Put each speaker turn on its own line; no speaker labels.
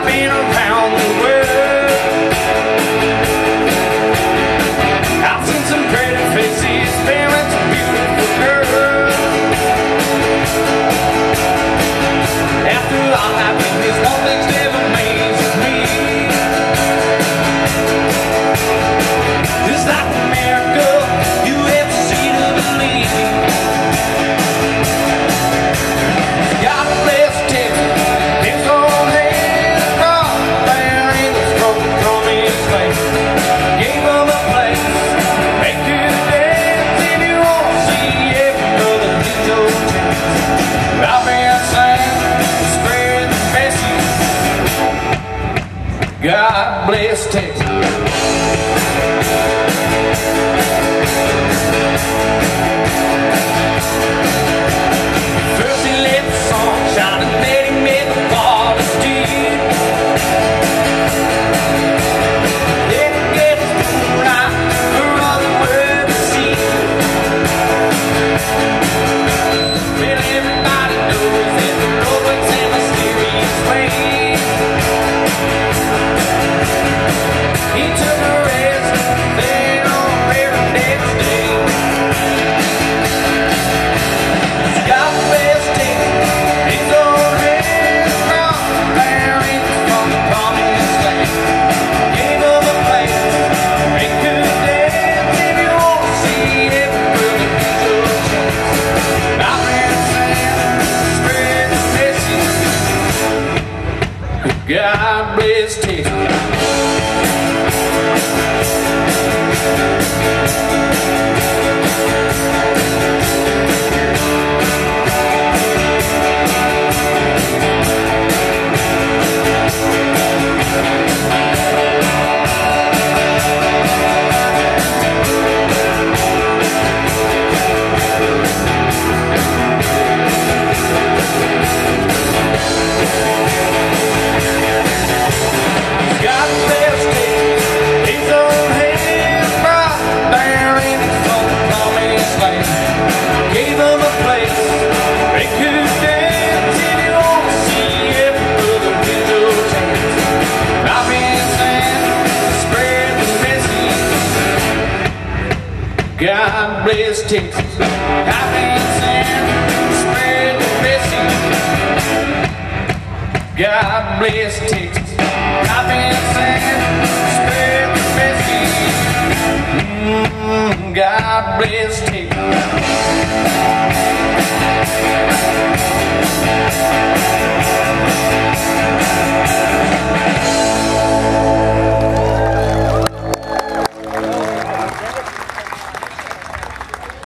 been around the world. I've seen some pretty faces, been with some beautiful girls. After all I've been, there's one thing still amazes me. It's like America, you ever see to believe. God bless Texas, his own hand brought their angels from the promised land. Gave them a place they could dance. If you want to see every brother get your chance, I've been saying, spread the message. God bless Texas. First he let the sun shine and then he made the water steam. Then he gets the right for all the world to see. Well, everybody knows that the road works in mysterious ways. He took a rest, then on the very next day. God bless Texas, his old hands brought their angels from the promised land. Gave them a place they could dance. If you want to see every brother get your chance, I've been saying, spread the message. God bless Texas. God bless Texas, his own hands brought their angels from the promised land. Gave them a place they could dance. If you want to see every brother get your chance, I've been saying, spread the message. God bless Texas. I've been saying, spread the message. God bless Texas. I've been saying, spread the message. God bless Texas.